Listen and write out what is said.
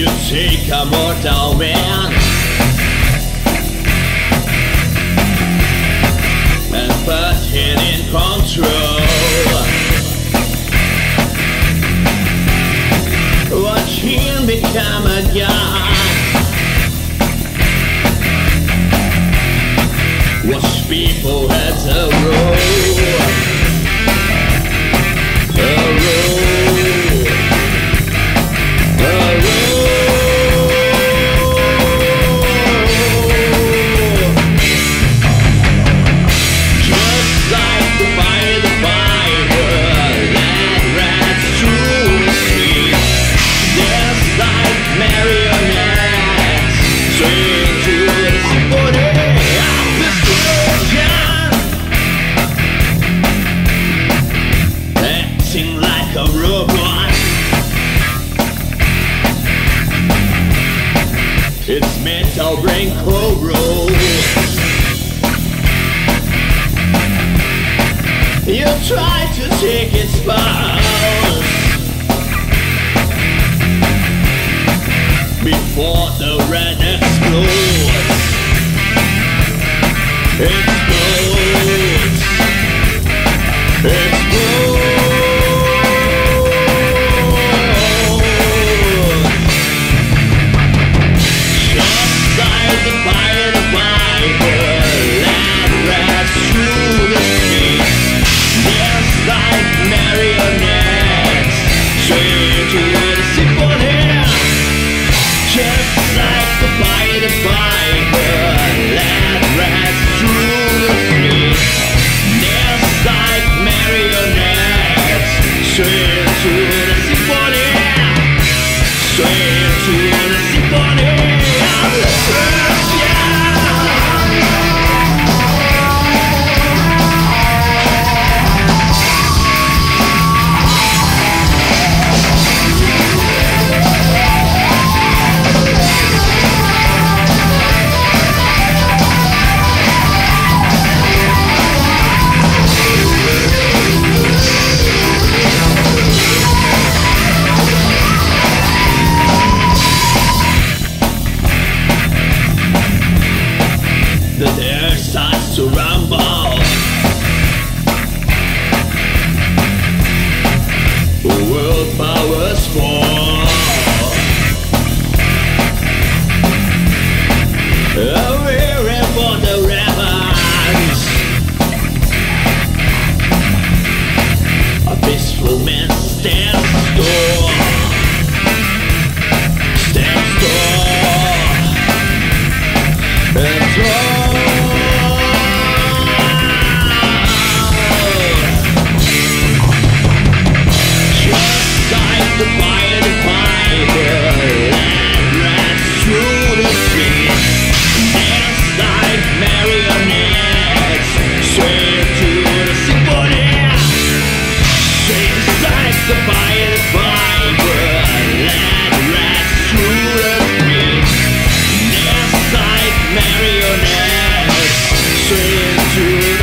take a mortal man and put him in control. Watch him become a god. Watch people as a role. Like a robot, its mental brain corrodes. You try to take its pulse before the red explodes. Explodes. Explodes. The air starts to rumble. World powers fall. We're for the rebels. A peaceful man stands tall. Stands tall. And tall. Marionettes, straight to